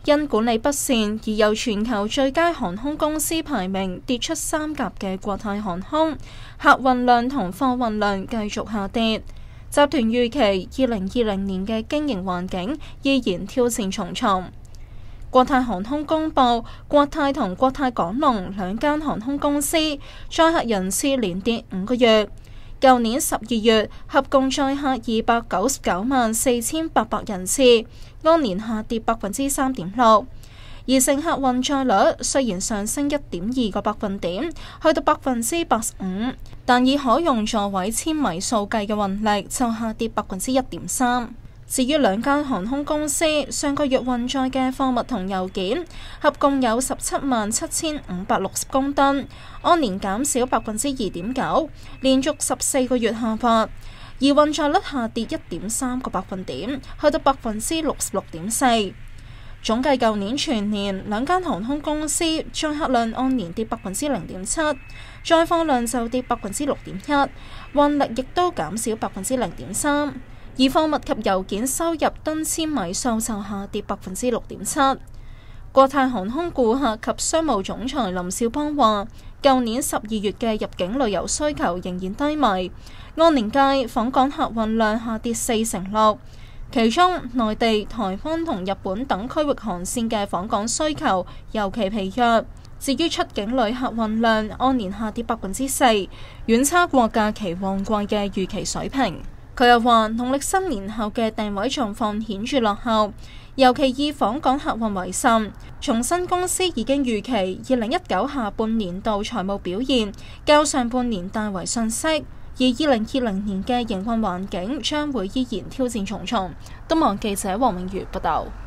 因管理不善而由全球最佳航空公司排名跌出3甲嘅國泰航空，客運量同貨運量繼續下跌。集團預期2020年嘅經營環境依然挑戰重重。國泰航空公佈，國泰同國泰港龍兩間航空公司載客人次連跌5個月。舊年12月合共載客2994800人次，按年下跌3.6%。而乘客運載率雖然上升1.2個百分點，去到85%，但以可用座位千米數計嘅運力就下跌1.3%。至於兩間航空公司上個月運載嘅貨物同郵件合共有177560公噸，按年減少2.9%，連續14個月下滑。而運載率下跌1.3個百分點，去到66.4%。總計舊年全年兩間航空公司載客量按年跌0.7%，載貨量就跌6.1%，運力亦都減少0.3%。而貨物及郵件收入噸千米數就下跌6.7%。國泰航空顧客及商務總裁林紹邦話，舊年12月嘅入境旅遊需求仍然低迷，按年計訪港客運量下跌46%，其中內地、台灣同日本等區域航線嘅訪港需求尤其疲弱。至於出境旅客運量按年下跌4%，遠差過假期旺季嘅預期水平。佢又話，農曆新年後嘅訂位狀況顯著落後，尤其以訪港客運為甚。重申公司已經預期2019下半年度財務表現較上半年大為遜色，而2020年嘅營運環境將會依然挑戰重重。東網記者黃永如報道。